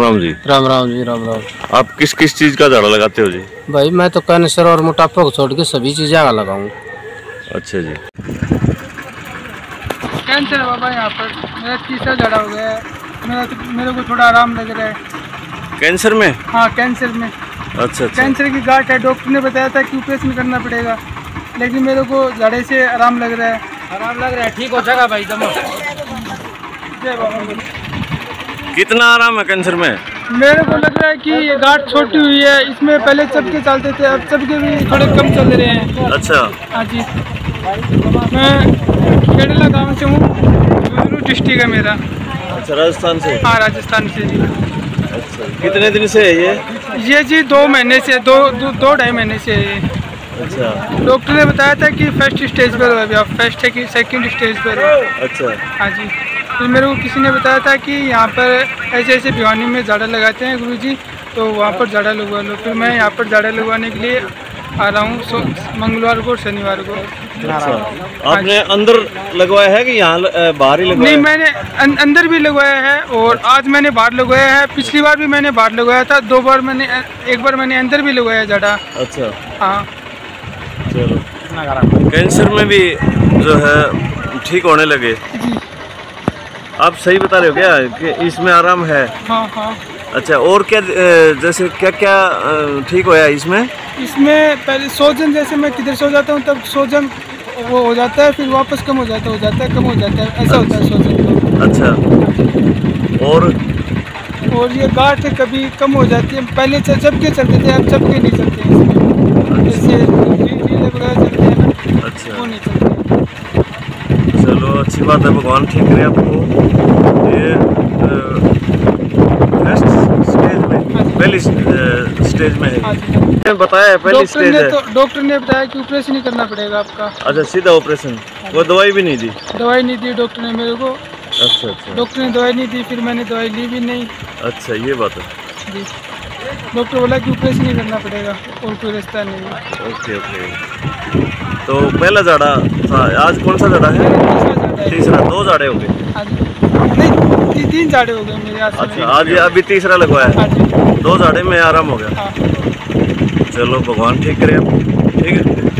राम जी। राम राम जी। राम राम। आप किस किस चीज का झाड़ा लगाते हो जी? भाई मैं तो कैंसर और मोटापा को छोड़ के सभी चीजें लगाऊं। अच्छा जी। कैंसर है बाबा, यहाँ पर मेरा तीसरा झाड़ा हो गया है। मेरे को थोड़ा आराम लग रहा है। कैंसर में? हाँ, कैंसर में। अच्छा। कैंसर की गांठ है। डॉक्टर ने बताया था कि ऑपरेशन करना पड़ेगा, लेकिन मेरे को झाड़े से आराम लग रहा है। ठीक हो जाएगा भाई। जमा जय बाबा। कितना आराम है कैंसर में? मेरे को लग रहा है कि ये गांठ छोटी हुई है। इसमें पहले चबके चलते थे, अब चबके भी थोड़े कम चल रहे हैं। अच्छा। हाँ जी। मैं केडला गांव से हूँ, डिस्ट्रिक्ट है मेरा। अच्छा, राजस्थान से? हाँ, राजस्थान से जी। अच्छा, कितने दिन से है ये जी 2 महीने से, 2-2.5 महीने से है ये। अच्छा। डॉक्टर ने बताया था कि फर्स्ट स्टेज पर हो, अभी आप फर्स्ट है कि सेकंड स्टेज पर हो। अच्छा। हाँ जी। फिर मेरे को किसी ने बताया था कि यहाँ पर ऐसे ऐसे भिवानी में झाड़ा लगाते हैं गुरुजी, तो वहाँ पर झाड़ा लगवा लो। फिर मैं यहाँ पर झाड़ा लगवाने के लिए आ रहा हूँ मंगलवार को और शनिवार को। अच्छा। आपने अंदर लगवाया है कि यहाँ बाहर ही लगवाया? नहीं, मैंने अंदर भी लगवाया है और आज मैंने बाहर लगवाया है। पिछली बार भी मैंने बाहर लगवाया था, 2 बार मैंने, एक बार मैंने अंदर भी लगवाया झाड़ा। अच्छा। हाँ। चलो, कैंसर में भी जो है ठीक होने लगे। आप सही बता रहे हो क्या कि इसमें आराम है? हाँ हाँ। अच्छा, और क्या जैसे क्या क्या ठीक होया इसमें? इसमें पहले सोजन, जैसे मैं किधर सो जाता हूँ तब सोजन वो हो जाता है, फिर वापस कम हो जाता है, कम हो जाता है, ऐसा होता है सोजन। अच्छा। और ये गांठ कभी कम हो जाती है। पहले चबके चलते थे, अब चबके नहीं चलते हैं इसमें। जैसे वगैरह चलते हैं ना। अच्छा। वो नहीं चलते। चलो, अच्छी बात है, भगवान ठीक करे आपको। ये फर्स्ट स्टेज में, पहली स्टेज में है बताया है, पहली स्टेज है। डॉक्टर ने बताया कि ऑपरेशन ही करना पड़ेगा आपका। अच्छा, सीधा ऑपरेशन? वो दवाई भी नहीं दी? दवाई नहीं दी डॉक्टर ने मेरे को। अच्छा अच्छा। डॉक्टर ने दवाई नहीं दी, फिर मैंने दवाई ली भी नहीं। अच्छा, ये बात है जी। डॉक्टर बोला कि ऑपरेशन ही करना पड़ेगा और कोई रास्ता नहीं है। Okay okay. तो पहला झाड़ा था, आज कौन सा झाड़ा है? तीसरा। 2 झाड़े हो गए? नहीं, 3 झाड़े हो गए मेरे हाथ में। अच्छा, आज अभी तीसरा लगवाया है? 2 झाड़े में आराम हो गया? हाँ। चलो, भगवान ठीक करे आपको। ठीक है।